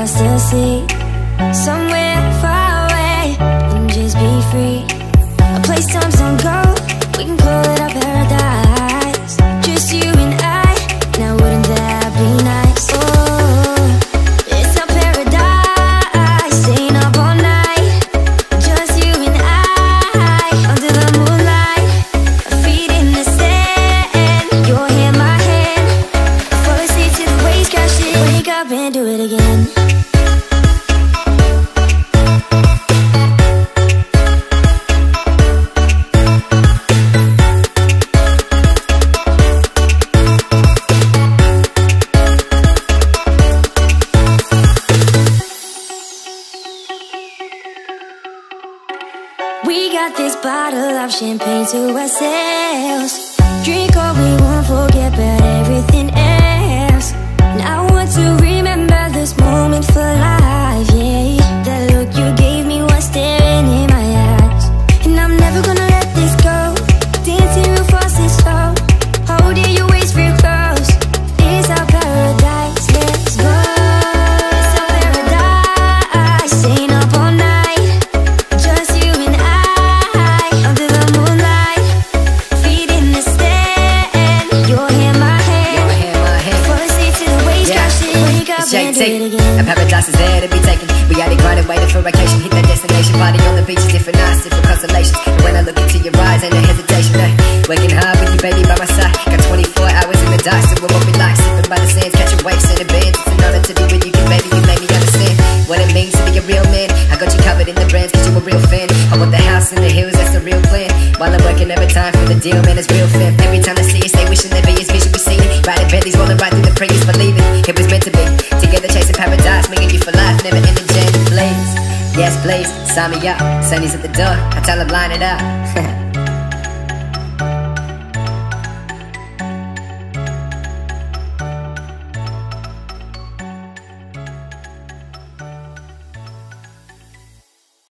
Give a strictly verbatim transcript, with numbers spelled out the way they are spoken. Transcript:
us to see somewhere far away and just be free. A place times don't go, we can call it our paradise. Just you and I, now wouldn't that be nice? Oh, it's our paradise, staying up all night. Just you and I, under the moonlight. Our feet in the sand, your hand, my hand. Fall asleep to the waves crashing, wake up and do it again. We got this bottle of champagne to ourselves. Drink all we want, forget about everything else. And I want to remember this moment for life, yeah. That look you gave me was staring in my eyes. And I'm never gonna let this go. Dancing real fast and slow, holding your waist real close. It's our paradise, let's go. It's our paradise, staying up all night. Just you and I, under the moonlight. Feet in the stand, your hand, my hand. Your hand, my hand. Fall asleep to the waves crashing, wake up and do it again. A paradise is there to be taken. We out grinding, waiting for vacation. Hit that destination, party on the beach, different nights, different constellations. And when I look into your eyes, ain't no hesitation. Nah. Working hard with you, baby, by my side. Got twenty-four hours in the dark, so we're what we like. Sipping by the sands, catching waves in the bands. It's an honor to be with you, 'cause baby, you make me understand what it means to be a real man. I got you covered in the brands, 'cause you a real fan. I want the house in the hills, that's the real plan. While I'm working overtime for the deal, man, it's real fam. Every time I see you, stay wishing there be his vision, we seen it. Riding Bentleys, rolling right through the previous, believing it was meant to be. Together chasing paradise, me and you for life, never ending journey, please. Yes, please, sign me up. Sonny's at the door, I tell him line it up.